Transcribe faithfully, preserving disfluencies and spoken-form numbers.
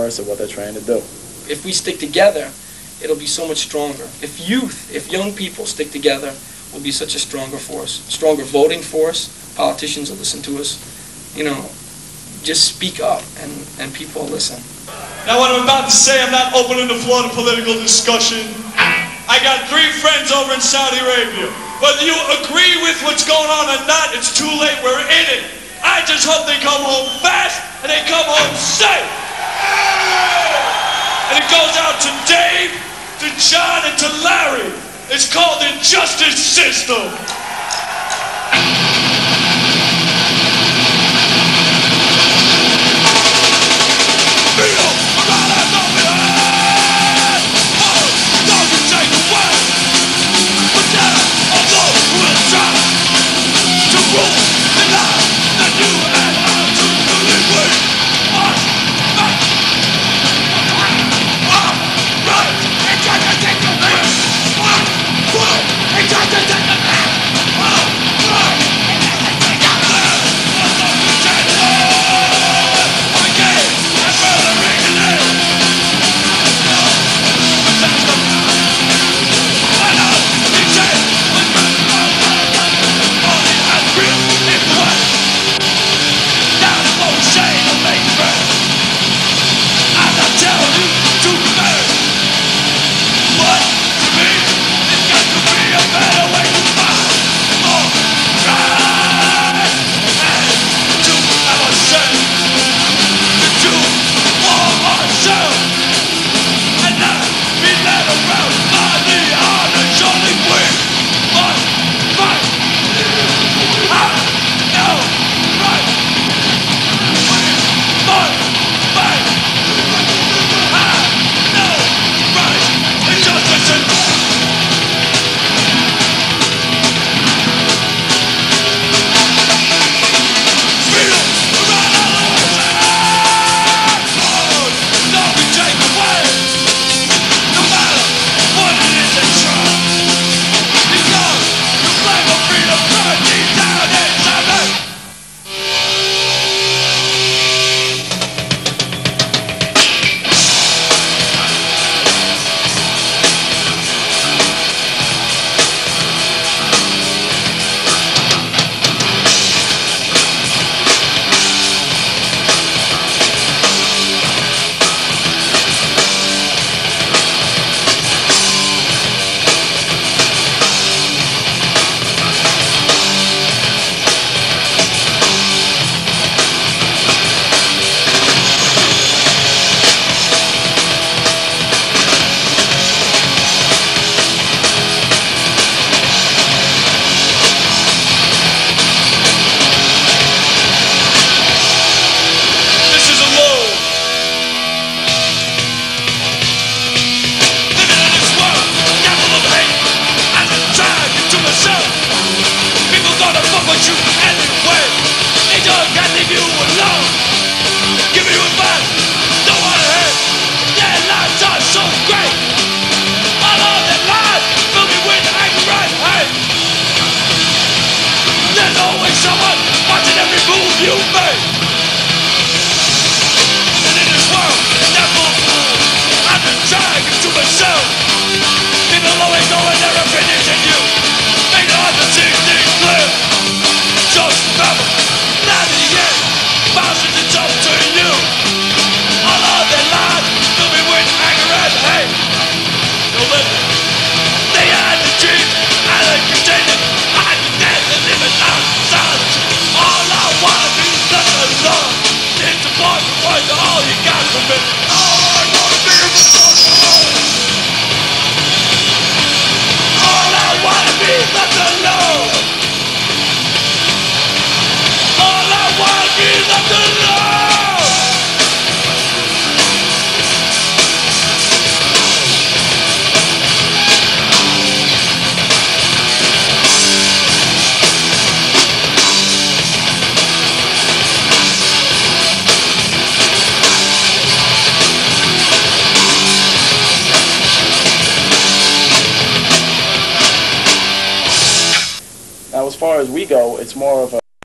regardless of what they're trying to do. If we stick together, it'll be so much stronger. If youth, if young people stick together, we'll be such a stronger force, stronger voting force. Politicians will listen to us. You know, just speak up, and, and people will listen. Now what I'm about to say, I'm not opening the floor to political discussion. I got three friends over in Saudi Arabia. Whether you agree with what's going on or not, it's too late, we're in it. I just hope they come home fast and they come home safe. And it goes out to Dave, to John, and to Larry. It's called the justice system. As far as we go, it's more of a,